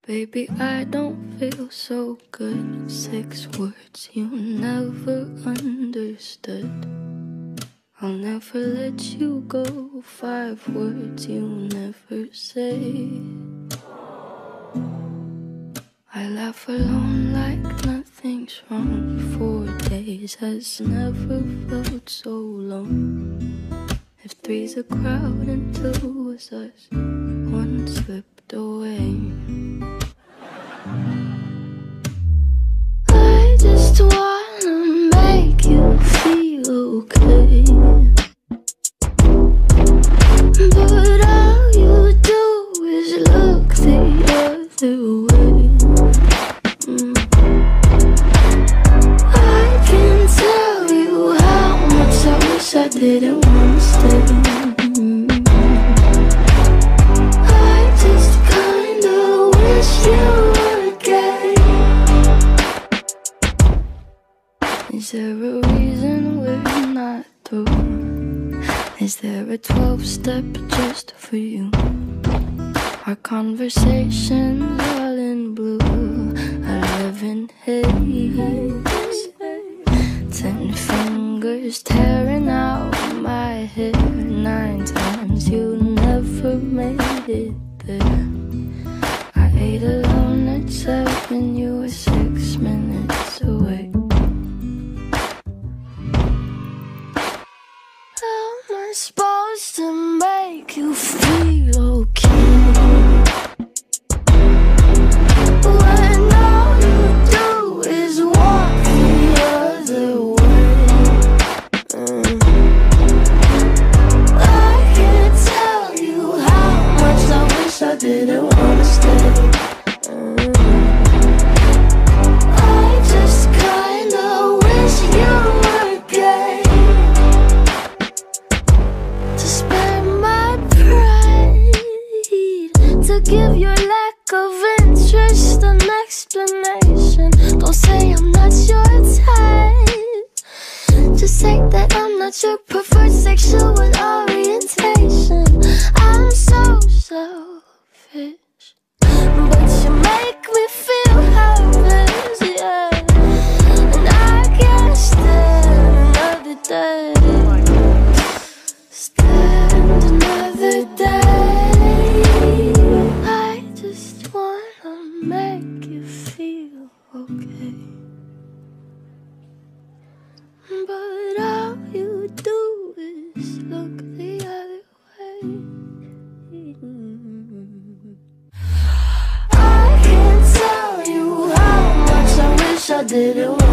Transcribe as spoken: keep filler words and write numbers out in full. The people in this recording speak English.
Baby, I don't feel so good. Six words you never understood. I'll never let you go. Five words you never say. I laugh alone like nothing's wrong. Four days has never felt so long. If three's a crowd and two was us, one slipped away. I just wanna make you feel okay, but all you do is look the other way. mm. I can tell you how much I wish I didn't want to stay. mm. I just kinda wish you were gay. Is there a reason we're not through? Is there a twelve-step just for you? Our conversations all in blue. I live in haze. Ten fingers tearing out my hair. Nine times you never made it there. I ate alone at seven. You were six minutes away. Supposed to make you feel okay, when all you do is walk the other way. mm. I can't tell you how much I wish I didn't wanna stay. mm. I just kinda wish you were gay, to give your lack of interest an explanation. Don't say I'm not your type, just say that I'm not your preferred sexual orientation. I'm so selfish, but you make me feel helpless, yeah. And I can't stand another day, stand another day. Make you feel okay, but all you do is look the other way. I can't tell you how much I wish I didn't